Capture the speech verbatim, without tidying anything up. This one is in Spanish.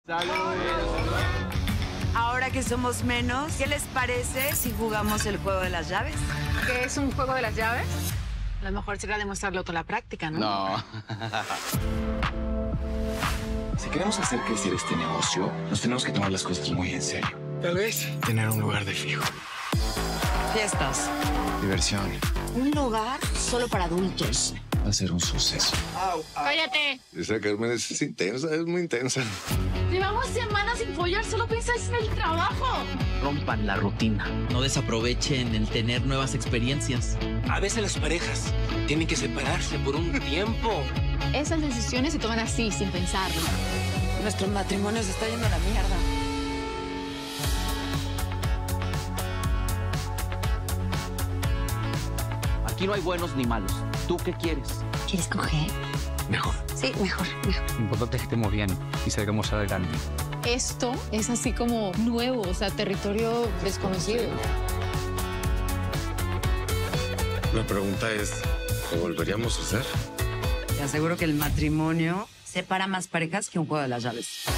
Ahora que somos menos, ¿qué les parece si jugamos el juego de las llaves? ¿Qué es un juego de las llaves? A lo mejor será demostrarlo con la práctica, ¿no? No. Si queremos hacer crecer este negocio, nos tenemos que tomar las cosas muy en serio. Tal vez tener un lugar de fijo. Fiestas. Diversión. Un lugar solo para adultos. Va a ser un suceso. ¡Cállate! Esa Carmen es intensa, es muy intensa. Llevamos semanas sin follar, solo piensas en el trabajo. Rompan la rutina. No desaprovechen el tener nuevas experiencias. A veces las parejas tienen que separarse por un tiempo. Esas decisiones se toman así, sin pensarlo. Nuestro matrimonio se está yendo a la mierda. Aquí no hay buenos ni malos. ¿Tú qué quieres? ¿Quieres coger? Mejor. Sí, mejor, mejor. Lo importante es que estemos bien y salgamos adelante. Esto es así como nuevo, o sea, territorio desconocido. La pregunta es, ¿lo volveríamos a hacer? Te aseguro que el matrimonio separa más parejas que un juego de las llaves.